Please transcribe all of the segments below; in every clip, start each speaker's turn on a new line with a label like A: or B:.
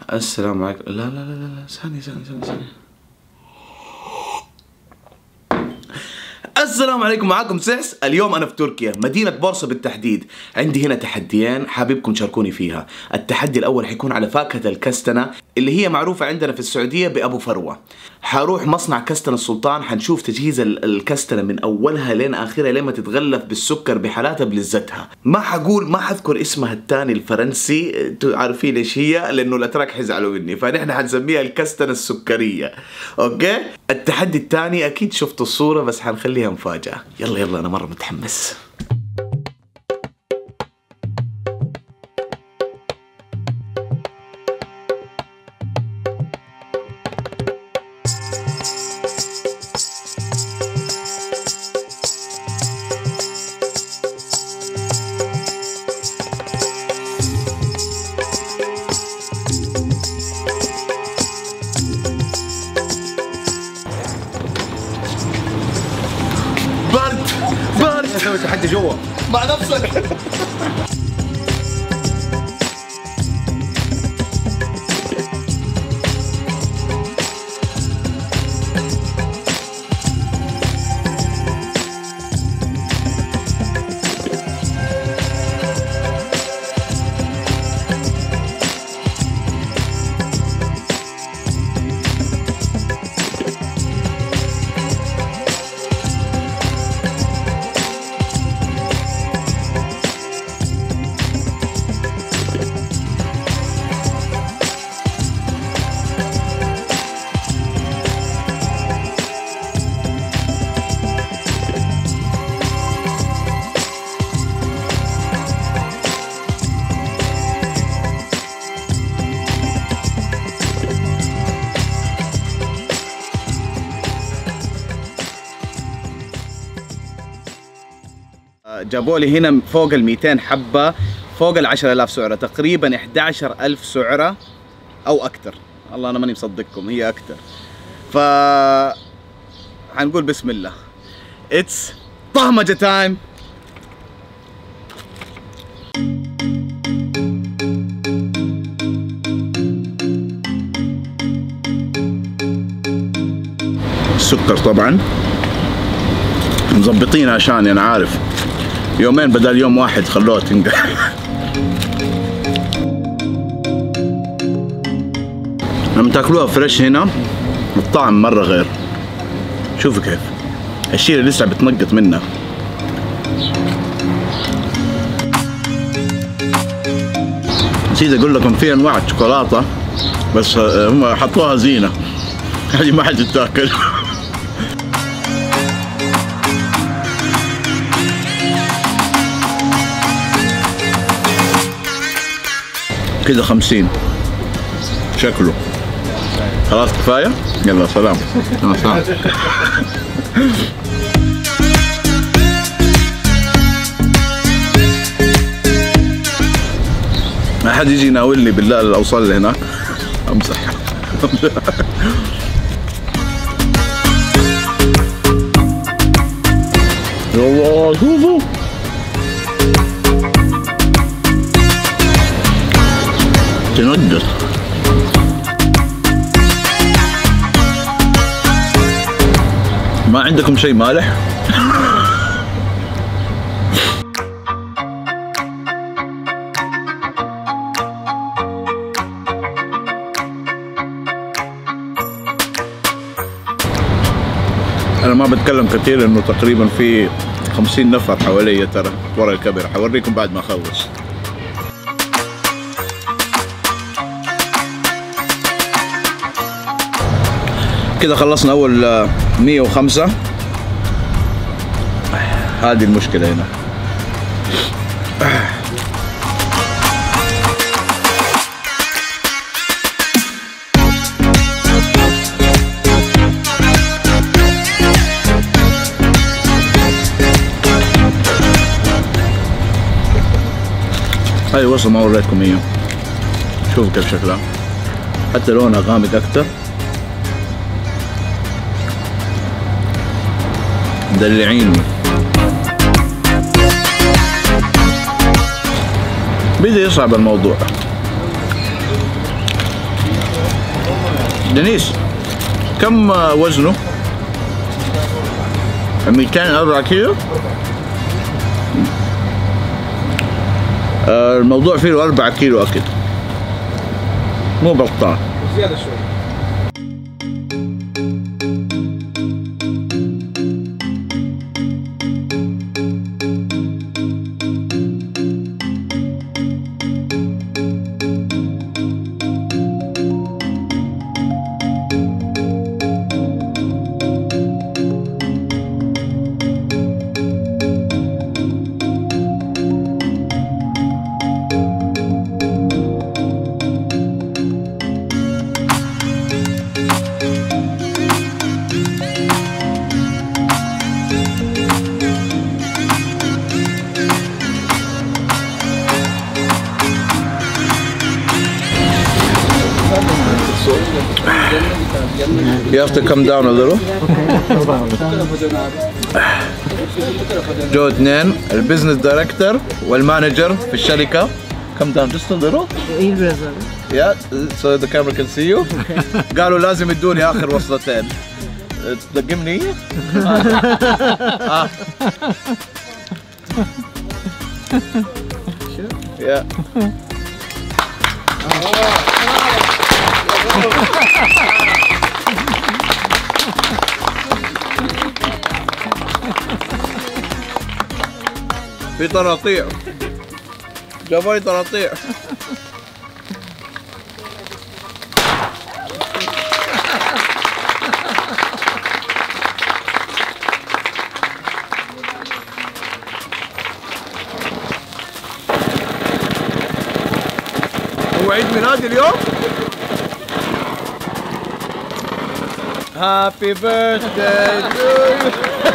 A: السلام عليكم. لا لا لا لا ثانية. السلام عليكم، معاكم سحس. اليوم أنا في تركيا، مدينة بورصة بالتحديد. عندي هنا تحديين حاببكم تشاركوني فيها. التحدي الأول حيكون على فاكهة الكستنة اللي هي معروفة عندنا في السعودية بأبو فروة. حروح مصنع كستنة السلطان، حنشوف تجهيز الكستنة من أولها لين آخرها لين ما تتغلف بالسكر بحالاتها بلذتها. ما حذكر اسمها الثاني الفرنسي، عارفين ايش هي؟ لأنه الأتراك حيزعلوا مني، فنحن حنسميها الكستنة السكرية. أوكي؟ التحدي الثاني أكيد شفتوا الصورة بس حنخليها مفاجأة. يلا أنا مرة متحمس. برد
B: سوي تحدي جوا
A: مع نفسك.
B: جابوا لي هنا فوق ال 200 حبة، فوق ال 10,000 سعرة، تقريبا 11,000 سعرة أو أكثر. الله أنا ماني مصدقكم، هي أكثر. هنقول بسم الله. It's طهمجة تايم. السكر طبعا مظبطين عشان أنا عارف يومين بدل يوم واحد خلوها تنقع. لما تاكلوها فريش هنا الطعم مرة غير. شوفوا كيف الشيء اللي لسه بتنقط منه. نسيت اقول لكم في انواع الشوكولاتة بس هم حطوها زينة، هذه ما حد تتاكل. كده 50 شكله. خلاص كفاية؟ يلا سلام. ما حد يجي يناولني بالله الأوصال اللي هناك. امزح. يلا شوفوا تنقص. ما عندكم شيء مالح؟ أنا ما بتكلم كثير إنه تقريبا في 50 نفر حوالي ترى ورا الكاميرا، حوريكم بعد ما أخلص. كده خلصنا أول 105. هذه المشكلة هنا. هاي وصل ما وريتكم هي. شوفوا كيف شكلها، حتى لونها غامق أكتر. مدلعين. بدي يصعب الموضوع. دنيس كم وزنه؟ 204 كيلو. الموضوع فيه له 4 كيلو اكل، مو بطال.
C: زيادة شوي.
B: You have to come down a little. جو اثنين، البزنس دايركتور والمانجر في الشركة. Come down just a little. Yeah, so the camera can see you. قالوا لازم يدوني آخر وصلتين. تلقمني؟ Yeah. في طراطيع، جابوا طراطيع. هو عيد ميلادي اليوم. Happy birthday to you.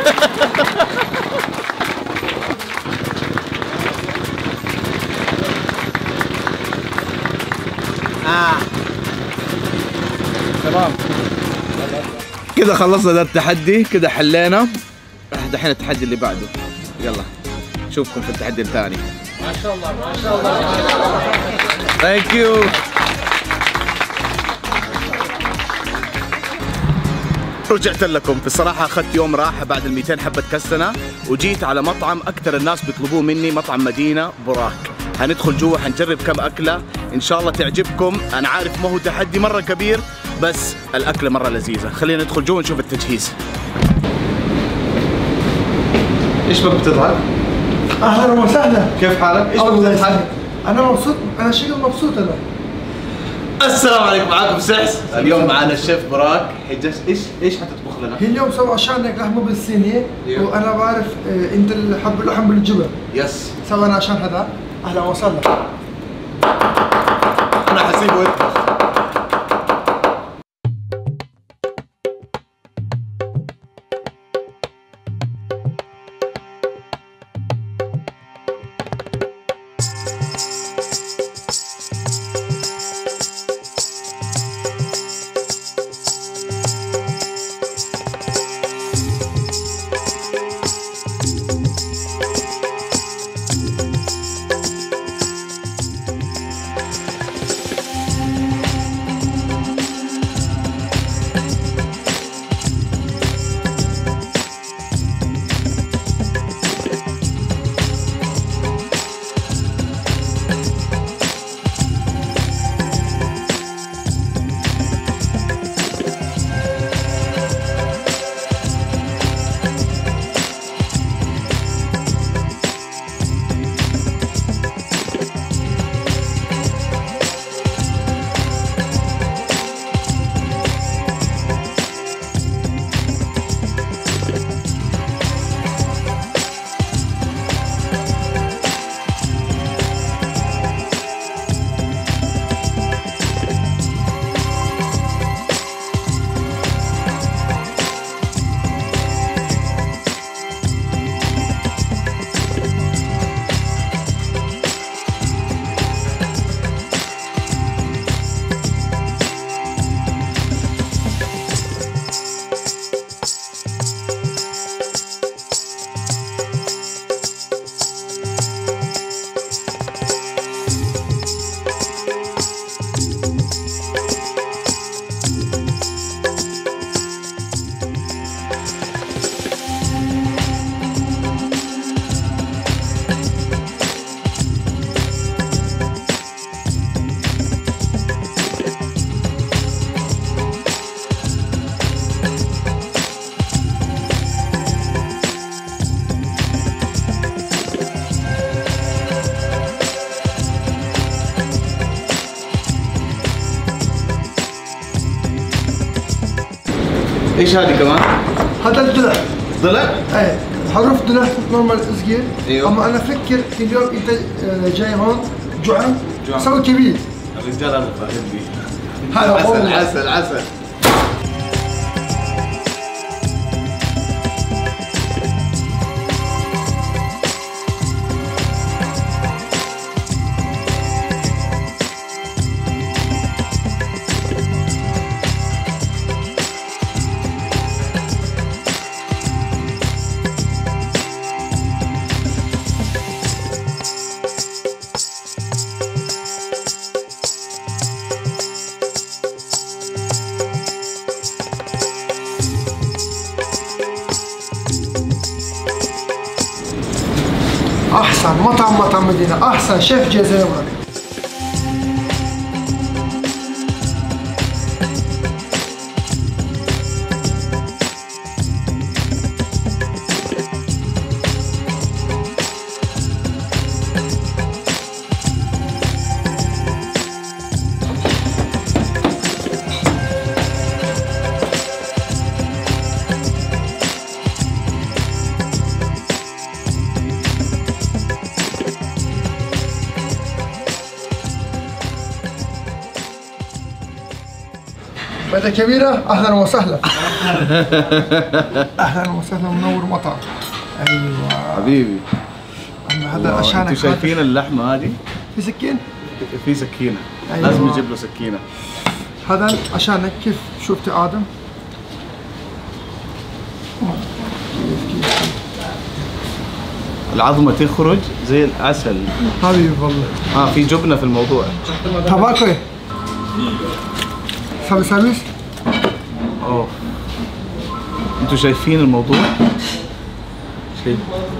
B: تمام كده خلصنا ده التحدي، كده حلينا. دحين التحدي اللي بعده، يلا نشوفكم في التحدي الثاني.
C: ما شاء الله ما شاء الله ما شاء الله.
B: ثانك يو. رجعت لكم. بصراحة أخذت يوم راحة بعد ال 200 حبة كستنة، وجيت على مطعم أكثر الناس بيطلبوه مني، مطعم مدينة براك. هندخل جوا حنجرب كم أكلة إن شاء الله تعجبكم. أنا عارف ما هو تحدي مرة كبير، بس الأكلة مرة لذيذة. خلينا ندخل جوا نشوف التجهيز. إيش بك بتضحك؟
D: اهلا وسهلا.
B: كيف حالك؟ إيش بك بتضحك؟
D: انا مبسوط، انا شكل مبسوط انا.
B: السلام عليكم، معاكم سحس. اليوم معنا الشيف براك. ايش حتطبخ لنا؟
D: هي اليوم سوى عشانك لحمه بالصينيه، وانا بعرف انت اللي حب اللحم بالجبن.
B: يس.
D: سوينا عشان هذا. اهلا وسهلا.
B: انا حسيبه يطبخ. ايش هذه كمان؟
D: هذا الضلع.
B: ضلع؟
D: ايه حروف ضلع نورمال صغير.
B: ايوه.
D: اما انا افكر اليوم انت جاي هون جوعان سوي كبير.
B: الرجال هذا فاهمني.
D: هذا
B: عسل
D: والله.
B: عسل عسل.
D: احسن مطعم مدينه، احسن شيف جزائري. بدأ كبيرة، أهلا وسهلا. أهلا وسهلا، منور مطعم. أيوة
B: حبيبي.
D: أما هذا عشانك.
B: انتوا شايفين اللحمة هذه؟
D: في سكين؟
B: في سكينة.
D: أيوة.
B: لازم نجيب له سكينة.
D: هذا عشانك. كيف شفت آدم؟
B: العظمة تخرج زي العسل.
D: حبيبي والله.
B: في جبنة في الموضوع.
D: تباكو. سامي ساميس؟
B: اوه. انتوا شايفين الموضوع؟ شايف؟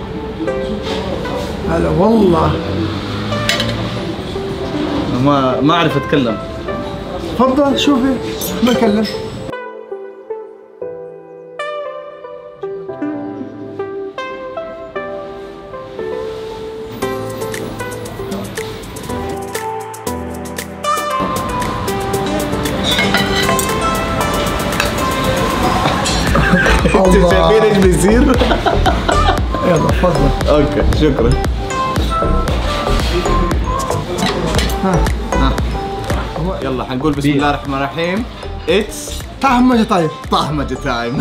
D: هلا والله.
B: ما اعرف اتكلم.
D: تفضل شوفي بكلم.
B: انتوا شايفين ايش بيصير؟
D: يلا تفضل.
B: اوكي شكرا. يلا حنقول بسم الله الرحمن الرحيم. اتس
D: طعم طيب.
B: طهمجة تايم.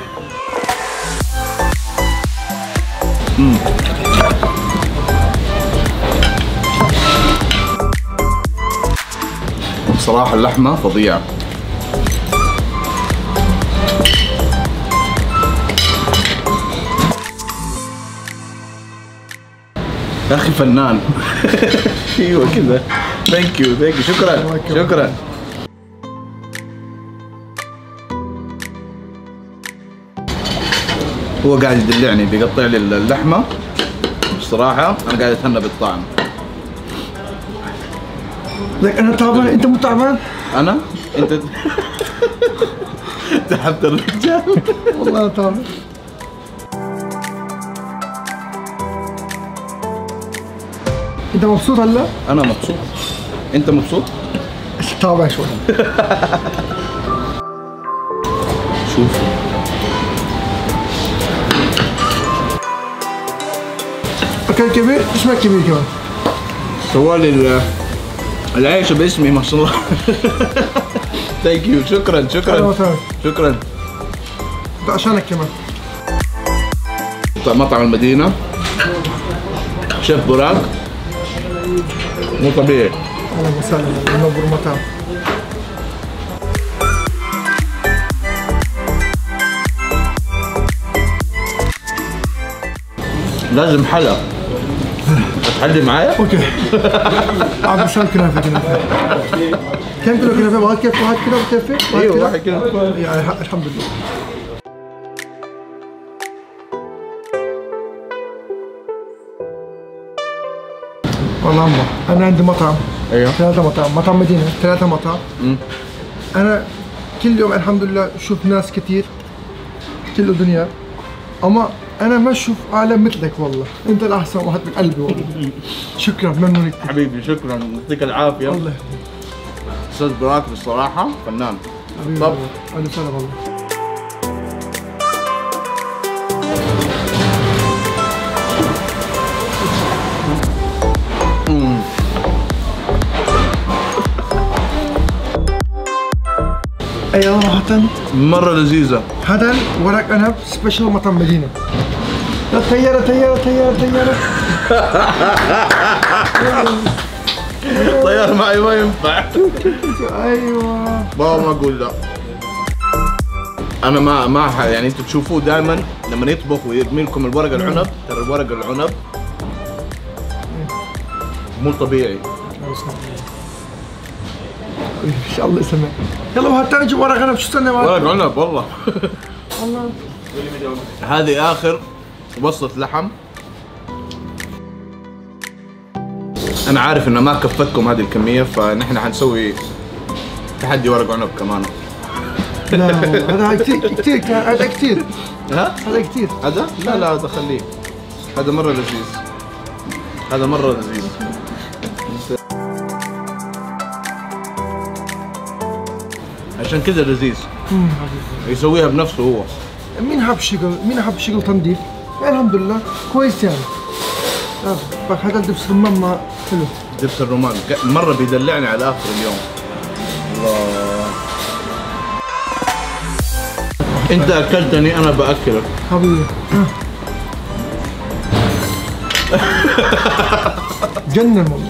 B: بصراحة اللحمة فظيعة. يا اخي فنان. ايوه كذا. ثانك يو شكرا شكرا. هو قاعد يدلعني بيقطع لي اللحمه. بصراحه انا قاعد اتهنى بالطعم.
D: لك انا تعبان، انت مو تعبان؟
B: انا؟ انت تعبت الرجال.
D: والله انا تعبان. انت مبسوط هلا؟
B: انا مبسوط. انت مبسوط؟
D: تعبان شوي.
B: شوف
D: اكل كبير، اسمك كبير كمان.
B: سوالي العيش باسمي ما شاء الله. ثانك يو شكرا شكرا.
D: ده عشانك كمان.
B: مطعم المدينة شيف براك مو طبيعي.
D: اهلا وسهلا، منور مطعم.
B: لازم حلا. تحلي معايا؟
D: اوكي. عم بسوي كنافه. كم كيلو كنافه؟ واحد كيف واحد كيلو بكفي؟
B: ايوه واحد كيلو.
D: يعني الحمد لله. والله عمو انا عندي مطعم.
B: ايوه
D: 3 مطاعم، مطعم مدينه 3 مطاعم. انا كل يوم الحمد لله اشوف ناس كثير كل الدنيا، اما انا ما اشوف عالم مثلك والله. انت الاحسن واحد من قلبي والله. شكرا ممنون كثير
B: حبيبي شكرا يعطيك العافيه.
D: الله
B: استاذ براك بصراحه فنان.
D: حبيبي.
B: طب
D: انا سهلا والله. اي صراحة
A: مرة لذيذة.
D: هذا ورق عنب سبيشال مطعم مدينة. لا طيارة طيارة طيارة طيارة.
A: طيارة معي ما ينفع.
D: ايوه
A: ما اقول لا. انا ما يعني انتوا تشوفوه دائما لما يطبخ ويرمي لكم الورق العنب، ترى الورق العنب مو طبيعي.
D: ان شاء الله يسمع. يلا وهات تاني جيب ورق عنب. شو استنى
A: ورق عنب والله.
D: والله
A: هذه اخر وصلة لحم. انا عارف انه ما كفتكم هذه الكمية، فنحن حنسوي تحدي ورق عنب كمان.
D: لا هذا كثير كثير هذا كثير.
A: ها؟
D: هذا كثير.
A: هذا؟ لا هذا خليه. هذا مرة لذيذ. هذا مرة لذيذ. عشان كذا لذيذ. يسويها بنفسه هو.
D: مين حب شغل؟ مين حب شغل تنظيف؟ الحمد لله كويس يعني. بس هذا دبس رمان ما حلو.
A: دبس الرمان مرة بيدلعني على آخر اليوم. الله. أنت أكلتني أنا بأكلك.
D: حبيبي. جنن والله.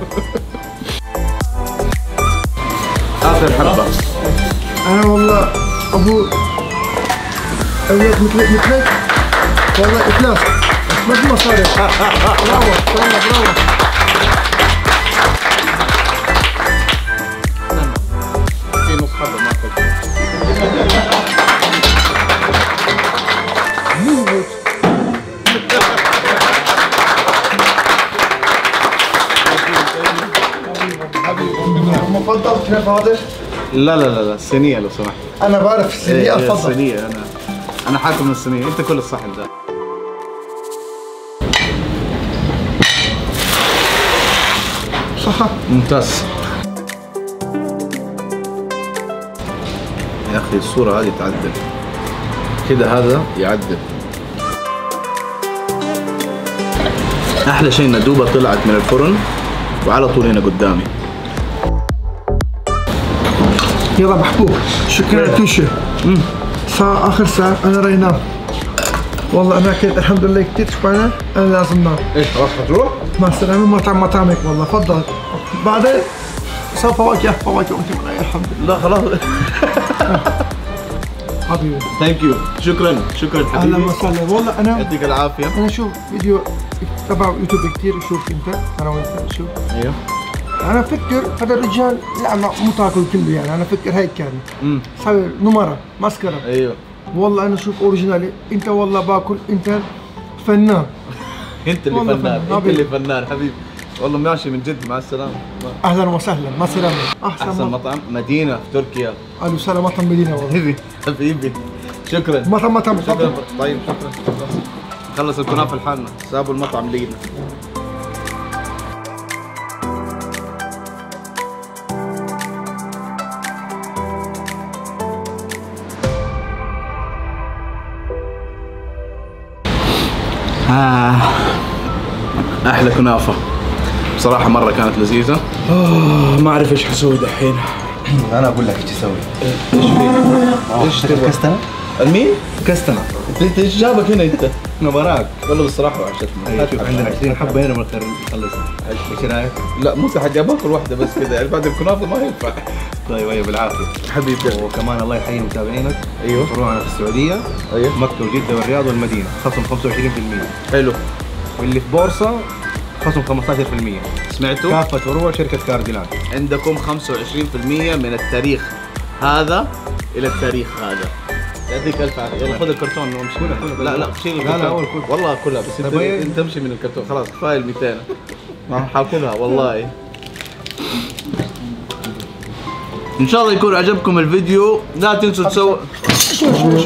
A: آخر حبة.
D: أنا والله أبو أولاد مثلك والله إفلاس ما في مصاري. برافو برافو.
A: في نص حبة ما أكلت.
D: مفضل كيف هذا؟
A: لا الصينية لو سمحت.
D: أنا بعرف الصينية أفضل.
A: الصينية أنا حاكم الصينية، أنت كل الصحن ده.
D: صح.
A: ممتاز. يا أخي الصورة هذه تعدل. كده هذا يعدل. أحلى شيء إن دوبة طلعت من الفرن وعلى طول هنا قدامي.
D: يلا محبوب شكرا كيشة. صار آخر ساعة أنا راح أنام. والله أنا أكلت الحمد لله كثير شبعانة. أنا لازم أنام.
A: إيش خلاص حتروح؟
D: مع السلامة. مطعمك والله تفضل. بعدين صار فواكه وأنت معي الحمد لله.
A: لا خلاص.
D: حبيبي.
A: ثانك يو. شكرا حبيبي.
D: أهلا وسهلا. والله أنا
A: يعطيك العافية.
D: أنا شوف فيديو تبع يوتيوب كثير. شوف أنت أنا وأنت شوف.
A: أيوه.
D: أنا أفكر هذا الرجال لا مو تاكل كله يعني. أنا أفكر هيك يعني. سوي نمرة مسكرة.
A: أيوه.
D: والله أنا شوف أوريجينالي. أنت والله باكل. أنت فنان.
A: أنت اللي
D: والله
A: فنان.
D: فنان.
A: أنت اللي فنان حبيبي. والله ماشي من جد. مع السلامة.
D: أهلا وسهلا. مع السلامة.
A: أحسن مطعم مدينة في تركيا.
D: أهلا وسهلا. مطعم مدينة والله.
A: حبيبي شكرا.
D: مطعم
A: شكرا. طيب شكرا. خلص الكنافة لحالنا. سابوا المطعم لينا. أحلى كنافة بصراحة مرة كانت لذيذة. ما أعرف إيش حسوي دحين.
C: انا اقول لك ايش تسوي.
A: إيش تبغى؟
C: كستنة؟
A: المين؟
C: كستنة.
A: أنت إيش جابك هنا أنت؟
C: انا وراك.
A: والله بصراحة وحشتني.
C: شوف عندنا 20 حبة هنا بنخلص. ايش رايك؟
A: لا مو حاجة باكل واحدة بس كذا يعني بعد الكنافة ما ينفع.
C: طيب ايوه بالعافية
A: حبيبي.
C: وكمان الله يحيي متابعينك.
A: أيوه.
C: فروعنا في السعودية.
A: أيوه.
C: مكة وجدة والرياض والمدينة خصم 25%.
A: حلو.
C: واللي في بورصة خصم 15%.
A: سمعتوا؟
C: كافة فروع شركة كارديلان.
A: عندكم 25% من التاريخ هذا إلى التاريخ هذا. يعطيك الف عافيه. يلا خذ الكرتون وامشي. لا شيل الكرتون.
C: لا اول كل.
A: والله كلها بس انت امشي من الكرتون خلاص كفايه ال 200. ما حاكلها والله. ان شاء الله يكون عجبكم الفيديو. لا تنسوا تسووا
D: شوي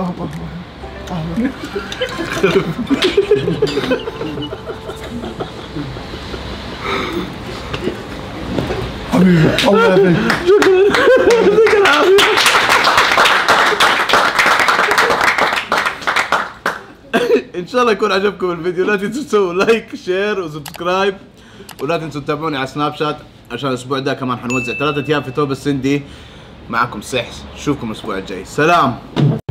D: حبيبي الله يعافيك.
A: يعطيك العافيه. ان شاء الله يكون عجبكم الفيديو. لا تنسوا تسووا لايك شير وسبسكرايب. ولا تنسوا تتابعوني على سناب شات عشان الاسبوع ده كمان حنوزع 3 ايام في توب السندي
B: معكم سحس، نشوفكم الاسبوع الجاي، سلام.